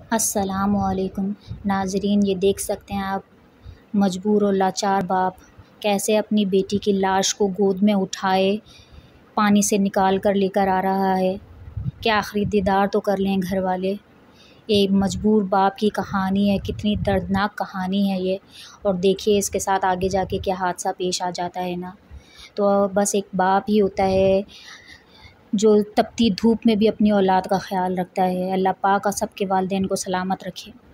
अस्सलामुअलैकुम नाज़रीन, ये देख सकते हैं आप मजबूर और लाचार बाप कैसे अपनी बेटी की लाश को गोद में उठाए पानी से निकाल कर लेकर आ रहा है। क्या आखिरी दीदार तो कर लें घर वाले। एक मजबूर बाप की कहानी है, कितनी दर्दनाक कहानी है ये। और देखिए इसके साथ आगे जाके क्या हादसा पेश आ जाता है ना। तो बस एक बाप ही होता है जो तपती धूप में भी अपनी औलाद का ख्याल रखता है। अल्लाह पाक सबके वालिदैन को सलामत रखे।